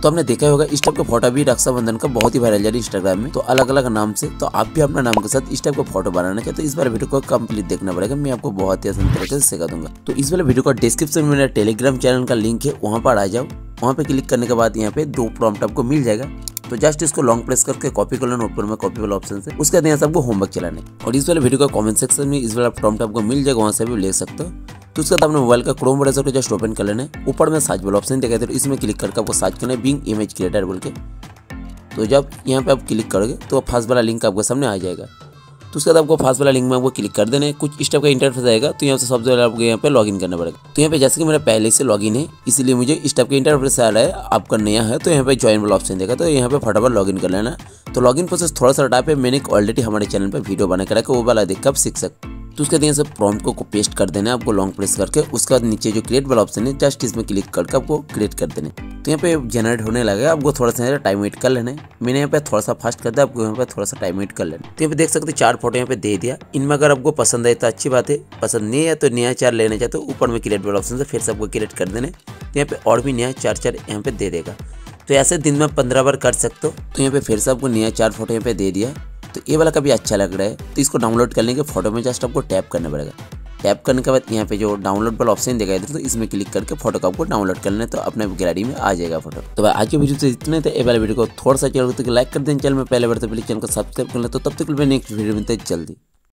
तो हमने देखा होगा इस टाइप का फोटो भी रक्षाबंधन का बहुत ही वायरल जा रही है इंस्टाग्राम में, तो अलग अलग नाम से। तो आप भी अपना नाम के साथ इस टाइप का फोटो बनाना चाहते तो इस वाले वीडियो को कंप्लीट देखना पड़ेगा, मैं आपको बहुत ही आसान तरीके से सिखा दूंगा। तो इस वाले वीडियो का डिस्क्रिप्शन में मेरा टेलीग्राम चैनल का लिंक है, वहाँ पर आ जाओ। वहाँ पे क्लिक करने के बाद यहाँ पे 2 प्रॉम्प्ट आपको मिल जाएगा। तो जस्ट इसको लॉन्ग प्रेस करके कॉपी कर लेना ऊपर में कॉपी वाला ऑप्शन से। उसके बाद यहाँ से आपको होमवर्क चलाने और इस वाले वीडियो का कमेंट सेक्शन में इस वाला प्रॉम्प्ट आपको मिल जाएगा, वहाँ से भी ले सकते हो। तो उसके बाद अपने मोबाइल का क्रोम ब्राउज़र को जस्ट ओपन कर लेना है। ऊपर में सर्च वाला ऑप्शन दिखाई दे रहा है, इसमें क्लिक करके आपको सर्च करना है बिंग इमेज क्रिएटर बोल के। तो जब यहाँ पे आप क्लिक करोगे तो फर्स्ट वाला लिंक आपके सामने आ जाएगा। तो उसके बाद आपको फर्स्ट वाला लिंक में आपको क्लिक कर देना है। कुछ इस टाइप का इंटरफेस आएगा। तो यहाँ से सबसे पहले आपको यहाँ पे लॉगिन करना पड़ेगा। तो यहाँ पे जैसे कि मेरा पहले से लॉगिन है, इसलिए मुझे इस टाइप का इंटरफेस आ रहा है। आपका नया है तो यहाँ पे ज्वाइन वाला ऑप्शन देगा, तो यहाँ पे फटाफट लॉगिन कर लेना। तो लॉगिन प्रोसेस थोड़ा सा टाइप है, मैंने ऑलरेडी हमारे चैनल पर वीडियो बना कर रखा है, वो वाला देख कर आप सीख सकते। तो उसके बाद यहाँ से प्रॉम्प्ट को पेस्ट कर देना है आपको लॉन्ग प्रेस करके। उसके बाद नीचे जो क्रिएट वाला ऑप्शन है जस्ट इसमें क्लिक करके आपको क्रिएट कर देना है। तो यहाँ पे जनरेट होने लगेगा, आपको थोड़ा सा टाइम वेट कर लेना है। मैंने यहाँ पे थोड़ा सा फास्ट कर दिया, आपको यहाँ पे थोड़ा सा टाइम वेट कर लेना। तो यहाँ पे देख सकते 4 फोटो यहाँ पे दे दिया। इनमें अगर आपको पसंद आए तो अच्छी बात है, पसंद नहीं है तो नया 4 लेना चाहते हो ऊपर में क्रिएट वाला ऑप्शन से फिर से आपको क्रिएट कर देना है। तो यहाँ पे और भी नया 4 यहाँ पे दे देगा। तो ऐसे दिन में 15 बार कर सकते हो। तो यहाँ पे फिर से आपको नया 4 फोटो यहाँ पे दे दिया। तो ये वाला काफ़ी अच्छा लग रहा है। तो इसको डाउनलोड करने के फोटो में जस्ट आपको टैप करना पड़ेगा। टैप करने के बाद यहाँ पे जो डाउनलोड वाला ऑप्शन दिखाई दे, तो इसमें क्लिक करके फोटो को आपको डाउनलोड कर लेना है। तो अपने गैलरी में आ जाएगा फोटो। तो भाई आज के वीडियो से इतने थे। ये वाले वीडियो को थोड़ा सा चैनल को लाइक कर दें, चैनल में पहले बार तो प्लीज चैनल को सब्सक्राइब कर लें। तो तब तक मैं नेक्स्ट वीडियो में जल्दी।